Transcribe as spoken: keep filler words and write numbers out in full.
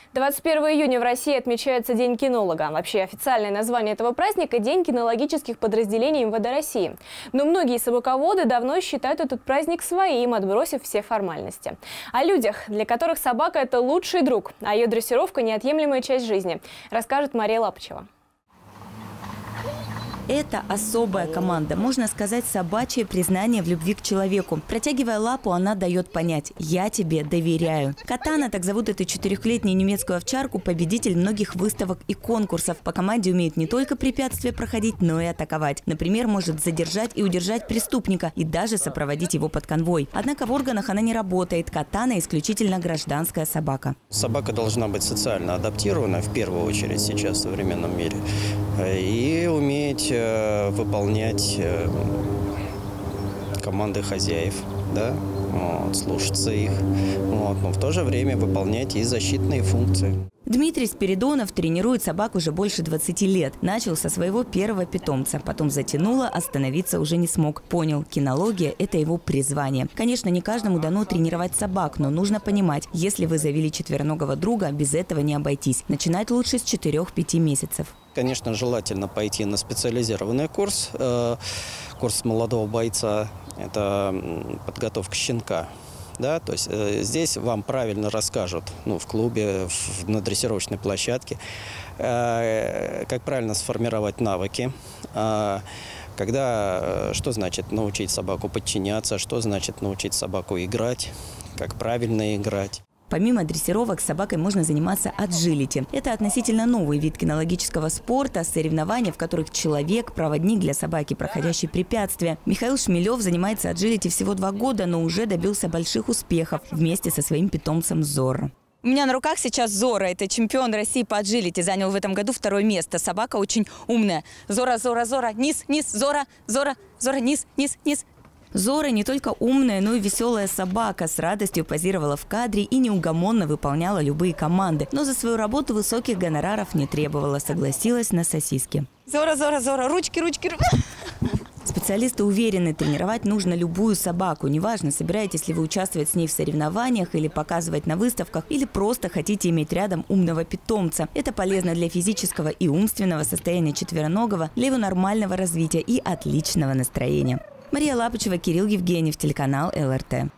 двадцать первого июня в России отмечается День кинолога. Вообще официальное название этого праздника – День кинологических подразделений эм вэ дэ России. Но многие собаководы давно считают этот праздник своим, отбросив все формальности. О людях, для которых собака – это лучший друг, а ее дрессировка – неотъемлемая часть жизни, расскажет Мария Лапочева. Это особая команда, можно сказать, собачье признание в любви к человеку. Протягивая лапу, она дает понять: «Я тебе доверяю». Катана, так зовут эту четырехлетнюю немецкую овчарку, победитель многих выставок и конкурсов. По команде умеет не только препятствия проходить, но и атаковать. Например, может задержать и удержать преступника и даже сопроводить его под конвой. Однако в органах она не работает. Катана исключительно гражданская собака. Собака должна быть социально адаптирована, в первую очередь сейчас в современном мире, и уметь выполнять команды хозяев, да, вот, слушаться их, вот, но в то же время выполнять и защитные функции. Дмитрий Спиридонов тренирует собак уже больше двадцати лет. Начал со своего первого питомца. Потом затянуло, остановиться уже не смог. Понял, кинология – это его призвание. Конечно, не каждому дано тренировать собак, но нужно понимать, если вы завели четвероногого друга, без этого не обойтись. Начинать лучше с четырёх-пяти месяцев. Конечно, желательно пойти на специализированный курс. Курс молодого бойца – это подготовка щенка. Да, то есть э, здесь вам правильно расскажут, ну, в клубе, в, на дрессировочной площадке, э, как правильно сформировать навыки, э, когда, э, что значит научить собаку подчиняться, что значит научить собаку играть, как правильно играть. Помимо дрессировок, с собакой можно заниматься аджилити. Это относительно новый вид кинологического спорта, соревнования, в которых человек – проводник для собаки, проходящий препятствия. Михаил Шмелев занимается аджилити всего два года, но уже добился больших успехов вместе со своим питомцем Зорро. У меня на руках сейчас Зорро. Это чемпион России по аджилити. Занял в этом году второе место. Собака очень умная. Зорро, Зорро, Зорро, низ, низ, Зорро, Зорро, Зорро, низ, низ, низ. Зорро не только умная, но и веселая собака. С радостью позировала в кадре и неугомонно выполняла любые команды. Но за свою работу высоких гонораров не требовала, согласилась на сосиски. Зорро, Зорро, Зорро, ручки, ручки. Специалисты уверены, тренировать нужно любую собаку. Неважно, собираетесь ли вы участвовать с ней в соревнованиях или показывать на выставках, или просто хотите иметь рядом умного питомца. Это полезно для физического и умственного состояния четвероногого, для его нормального развития и отличного настроения. Мария Лапочева, Кирилл Евгеньев, телеканал эл эр тэ.